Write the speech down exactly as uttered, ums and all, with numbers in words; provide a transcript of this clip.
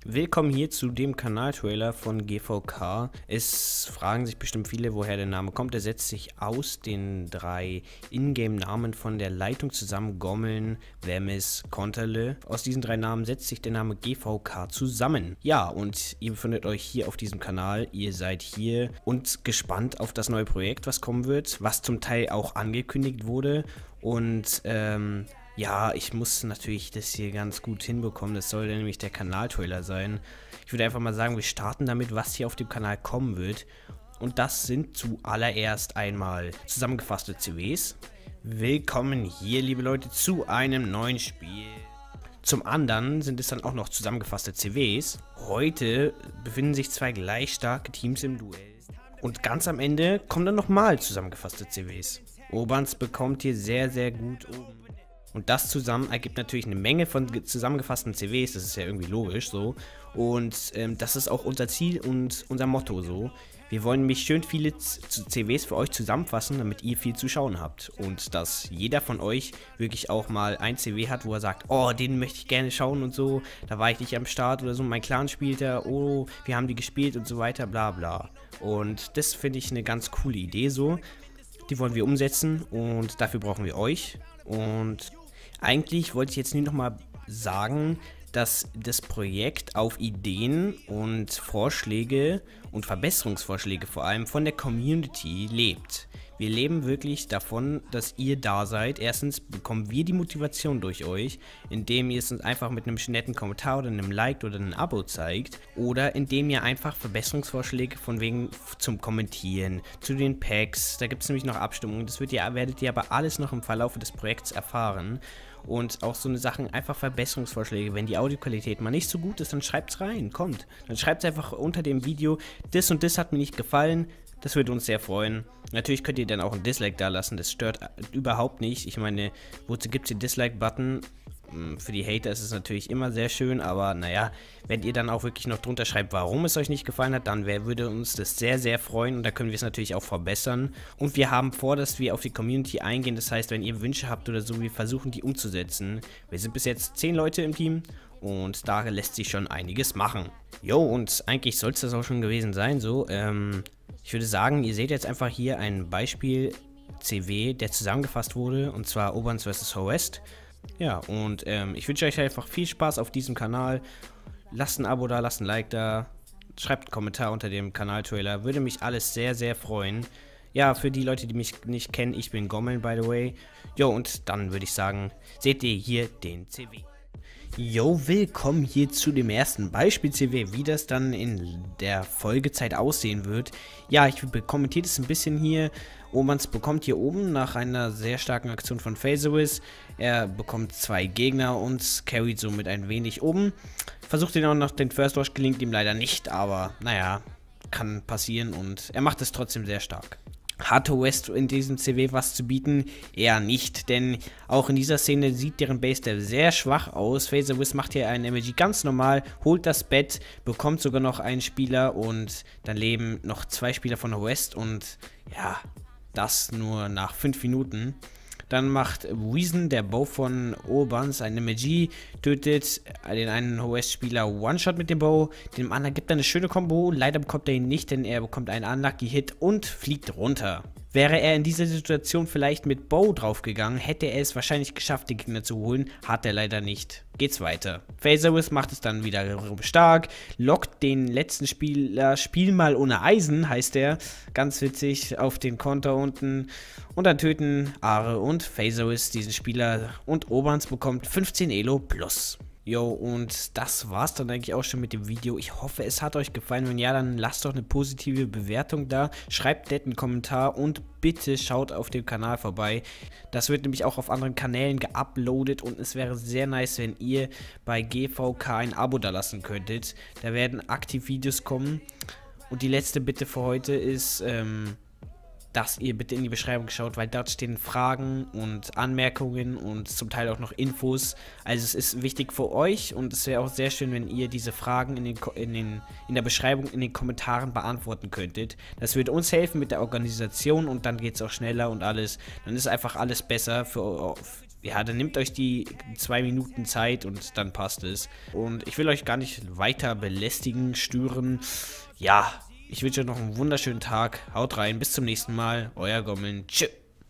Willkommen hier zu dem Kanaltrailer von G V K. Es fragen sich bestimmt viele, woher der Name kommt. Er setzt sich aus den drei Ingame-Namen von der Leitung zusammen. Gommeln, Wemmis, Konterle. Aus diesen drei Namen setzt sich der Name G V K zusammen. Ja, und ihr befindet euch hier auf diesem Kanal. Ihr seid hier und gespannt auf das neue Projekt, was kommen wird, was zum Teil auch angekündigt wurde. Und, ähm... ja, ich muss natürlich das hier ganz gut hinbekommen. Das soll nämlich der Kanaltrailer sein. Ich würde einfach mal sagen, wir starten damit, was hier auf dem Kanal kommen wird. Und das sind zuallererst einmal zusammengefasste C Ws. Willkommen hier, liebe Leute, zu einem neuen Spiel. Zum anderen sind es dann auch noch zusammengefasste C Ws. Heute befinden sich zwei gleich starke Teams im Duell. Und ganz am Ende kommen dann nochmal zusammengefasste C Ws. Oberns bekommt hier sehr, sehr gut oben. Und das zusammen ergibt natürlich eine Menge von zusammengefassten C Ws, das ist ja irgendwie logisch so. Und ähm, das ist auch unser Ziel und unser Motto so. Wir wollen nämlich schön viele C Ws für euch zusammenfassen, damit ihr viel zu schauen habt. Und dass jeder von euch wirklich auch mal ein C W hat, wo er sagt, oh, den möchte ich gerne schauen und so. Da war ich nicht am Start oder so, mein Clan spielt da, oh, wir haben die gespielt und so weiter, bla bla. Und das finde ich eine ganz coole Idee so. Die wollen wir umsetzen und dafür brauchen wir euch. Und eigentlich wollte ich jetzt nur noch mal sagen, dass das Projekt auf Ideen und Vorschläge und Verbesserungsvorschläge vor allem von der Community lebt. Wir leben wirklich davon, dass ihr da seid. Erstens bekommen wir die Motivation durch euch, indem ihr es uns einfach mit einem netten Kommentar oder einem Like oder einem Abo zeigt. Oder indem ihr einfach Verbesserungsvorschläge von wegen zum Kommentieren, zu den Packs, da gibt es nämlich noch Abstimmungen. Das wird ihr, werdet ihr aber alles noch im Verlauf des Projekts erfahren. Und auch so eine Sachen, einfach Verbesserungsvorschläge. Wenn die Audioqualität mal nicht so gut ist, dann schreibt es rein, kommt. Dann schreibt es einfach unter dem Video, das und das hat mir nicht gefallen. Das würde uns sehr freuen. Natürlich könnt ihr dann auch ein Dislike da lassen, das stört überhaupt nicht. Ich meine, wozu gibt es den Dislike-Button? Für die Hater ist es natürlich immer sehr schön, aber naja, wenn ihr dann auch wirklich noch drunter schreibt, warum es euch nicht gefallen hat, dann wär, würde uns das sehr, sehr freuen und da können wir es natürlich auch verbessern. Und wir haben vor, dass wir auf die Community eingehen, das heißt, wenn ihr Wünsche habt oder so, wir versuchen die umzusetzen. Wir sind bis jetzt zehn Leute im Team und da lässt sich schon einiges machen. Jo, und eigentlich soll es das auch schon gewesen sein, so, ähm, ich würde sagen, ihr seht jetzt einfach hier ein Beispiel C W, der zusammengefasst wurde, und zwar Oberns versus Ho-West. Ja, und ähm, ich wünsche euch einfach viel Spaß auf diesem Kanal. Lasst ein Abo da, lasst ein Like da, schreibt einen Kommentar unter dem Kanaltrailer. Würde mich alles sehr, sehr freuen. Ja, für die Leute, die mich nicht kennen, ich bin Gommeln, by the way. Jo, und dann würde ich sagen, seht ihr hier den C W. Jo, willkommen hier zu dem ersten Beispiel-C W, wie das dann in der Folgezeit aussehen wird. Ja, ich kommentiere es ein bisschen hier. Omans bekommt hier oben nach einer sehr starken Aktion von Phaserwiz. Er bekommt zwei Gegner und carried somit ein wenig oben. Versucht ihn auch noch, den First Rush gelingt ihm leider nicht, aber naja, kann passieren und er macht es trotzdem sehr stark. Hat Ho-West in diesem C W was zu bieten? Eher nicht, denn auch in dieser Szene sieht deren Base sehr schwach aus. Phaserwiz macht hier einen M L G ganz normal, holt das Bett, bekommt sogar noch einen Spieler und dann leben noch zwei Spieler von Ho-West und ja, das nur nach fünf Minuten. Dann macht Weason, der Bow von Oberns, ein M L G, tötet den einen Ho-West-Spieler One-Shot mit dem Bow. Dem anderen gibt er eine schöne Combo. Leider bekommt er ihn nicht, denn er bekommt einen Unlucky-Hit und fliegt runter. Wäre er in dieser Situation vielleicht mit Bow draufgegangen, hätte er es wahrscheinlich geschafft, den Gegner zu holen. Hat er leider nicht. Geht's weiter. Phaserwiz macht es dann wieder stark, lockt den letzten Spieler, Spiel mal ohne Eisen, heißt er, ganz witzig, auf den Konter unten. Und dann töten Are und Phaserwiz diesen Spieler und Oberns bekommt fünfzehn Elo plus. Jo, und das war's dann eigentlich auch schon mit dem Video. Ich hoffe, es hat euch gefallen. Wenn ja, dann lasst doch eine positive Bewertung da. Schreibt nett einen Kommentar und bitte schaut auf dem Kanal vorbei. Das wird nämlich auch auf anderen Kanälen geuploadet und es wäre sehr nice, wenn ihr bei G V K ein Abo da lassen könntet. Da werden aktiv Videos kommen. Und die letzte Bitte für heute ist, ähm... dass ihr bitte in die Beschreibung schaut, weil dort stehen Fragen und Anmerkungen und zum Teil auch noch Infos. Also es ist wichtig für euch und es wäre auch sehr schön, wenn ihr diese Fragen in, den, in, den, in der Beschreibung, in den Kommentaren beantworten könntet. Das würde uns helfen mit der Organisation und dann geht es auch schneller und alles. Dann ist einfach alles besser für, ja, dann nehmt euch die zwei Minuten Zeit und dann passt es. Und ich will euch gar nicht weiter belästigen, stören. Ja, ich wünsche euch noch einen wunderschönen Tag. Haut rein, bis zum nächsten Mal. Euer Gommeln. Tschüss.